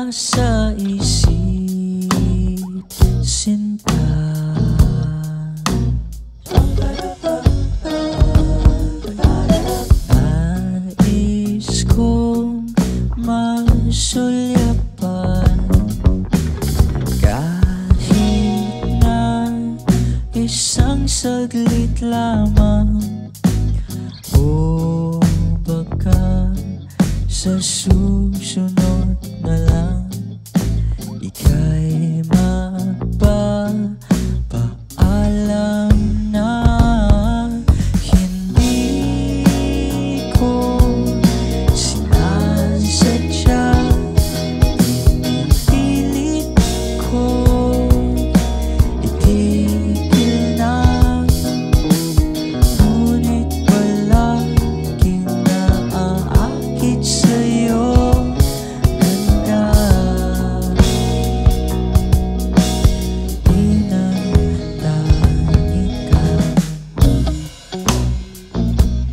sa isip, sinta. Nais kong masulyapan kahit na isang saglit lamang, o baka sa susunod na lang ika'y magpapaalam na hindi ko sinasadya. Pinipilit ko itigil na, ngunit palaging naaakit sa'yo.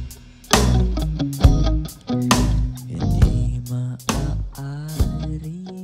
Hindi maaari